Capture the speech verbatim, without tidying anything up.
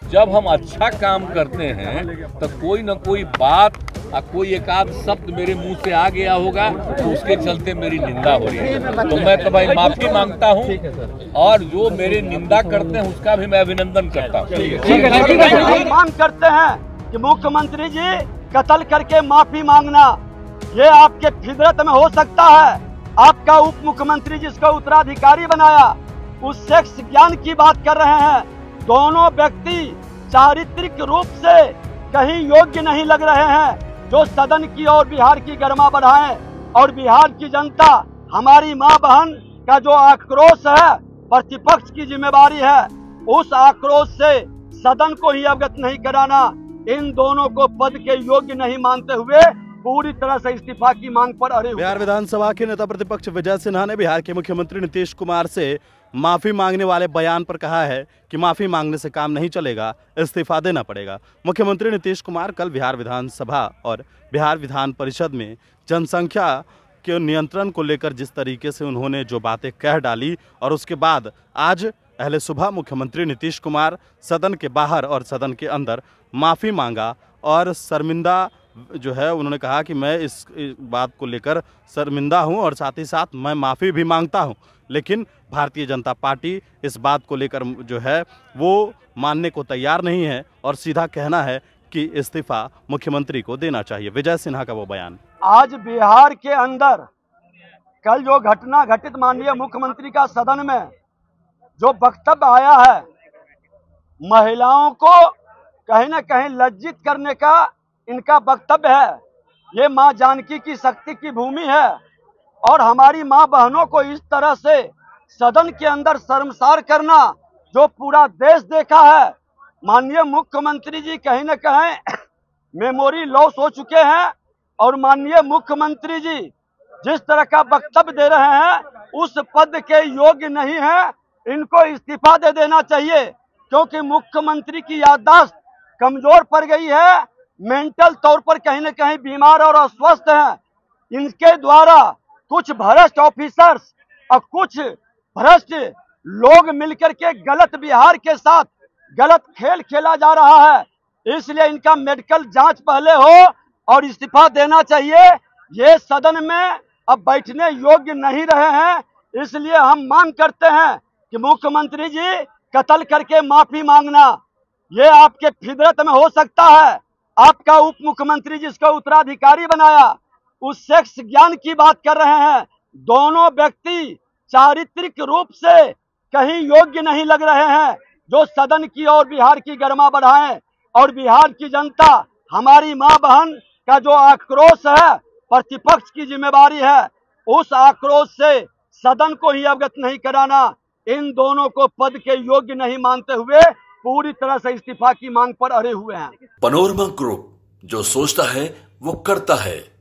जब हम अच्छा काम करते हैं तो कोई न कोई बात और कोई एक आध शब्द मेरे मुंह से आ गया होगा तो उसके चलते मेरी निंदा हो रही है। तो मैं तो भाई माफी मांगता हूं और जो मेरे निंदा करते हैं उसका भी मैं अभिनंदन करता हूं। मांग करते हैं कि मुख्यमंत्री जी कत्ल करके माफी मांगना ये आपके फितरत में हो सकता है। आपका उप मुख्यमंत्री जिसको उत्तराधिकारी बनाया उस सेक्स ज्ञान की बात कर रहे हैं। दोनों व्यक्ति चारित्रिक रूप से कहीं योग्य नहीं लग रहे हैं जो सदन की और बिहार की गरिमा बढ़ाएं। और बिहार की जनता हमारी मां बहन का जो आक्रोश है प्रतिपक्ष की जिम्मेवारी है, उस आक्रोश से सदन को ही अवगत नहीं कराना। इन दोनों को पद के योग्य नहीं मानते हुए पूरी तरह से इस्तीफा की मांग पर अड़े हुए। बिहार विधानसभा के नेता प्रतिपक्ष विजय सिन्हा ने बिहार के मुख्यमंत्री नीतीश कुमार से माफी मांगने वाले बयान पर कहा है कि माफी मांगने से काम नहीं चलेगा, इस्तीफा देना पड़ेगा। मुख्यमंत्री नीतीश कुमार कल बिहार विधानसभा और बिहार विधान परिषद में जनसंख्या के नियंत्रण को लेकर जिस तरीके से उन्होंने जो बातें कह डाली और उसके बाद आज पहले सुबह मुख्यमंत्री नीतीश कुमार सदन के बाहर और सदन के अंदर माफी मांगा और शर्मिंदा जो है उन्होंने कहा कि मैं इस बात को लेकर शर्मिंदा हूं और साथ ही साथ मैं माफ़ी भी मांगता हूं। लेकिन भारतीय जनता पार्टी इस बात को लेकर जो है वो मानने को तैयार नहीं है और सीधा कहना है कि इस्तीफा मुख्यमंत्री को देना चाहिए। विजय सिन्हा का वो बयान। आज बिहार के अंदर कल जो घटना घटित माननीय मुख्यमंत्री का सदन में जो वक्तव्य आया है, महिलाओं को कहीं न कहीं लज्जित करने का इनका वक्तव्य है। ये मां जानकी की शक्ति की भूमि है और हमारी मां बहनों को इस तरह से सदन के अंदर शर्मसार करना जो पूरा देश देखा है। माननीय मुख्यमंत्री जी कहीं न कहीं मेमोरी लॉस हो चुके हैं और माननीय मुख्यमंत्री जी जिस तरह का वक्तव्य दे रहे हैं उस पद के योग्य नहीं है। इनको इस्तीफा दे देना चाहिए क्योंकि मुख्यमंत्री की याददाश्त कमजोर पड़ गई है, मेंटल तौर पर कहीं न कहीं बीमार और अस्वस्थ हैं। इनके द्वारा कुछ भ्रष्ट ऑफिसर्स और कुछ भ्रष्ट लोग मिलकर के गलत बिहार के साथ गलत खेल खेला जा रहा है। इसलिए इनका मेडिकल जांच पहले हो और इस्तीफा देना चाहिए। ये सदन में अब बैठने योग्य नहीं रहे हैं, इसलिए हम मांग करते हैं कि मुख्यमंत्री जी कत्ल करके माफी मांगना ये आपके फितरत में हो सकता है। आपका उप मुख्यमंत्री जिसको उत्तराधिकारी बनाया उस सेक्स ज्ञान की बात कर रहे हैं। दोनों व्यक्ति चारित्रिक रूप से कहीं योग्य नहीं लग रहे हैं जो सदन की और बिहार की गरिमा बढ़ाएं। और बिहार की जनता हमारी मां बहन का जो आक्रोश है प्रतिपक्ष की जिम्मेवारी है, उस आक्रोश से सदन को ही अवगत नहीं कराना। इन दोनों को पद के योग्य नहीं मानते हुए पूरी तरह से इस्तीफा की मांग पर अड़े हुए हैं। पनोरमा ग्रुप, जो सोचता है वो करता है।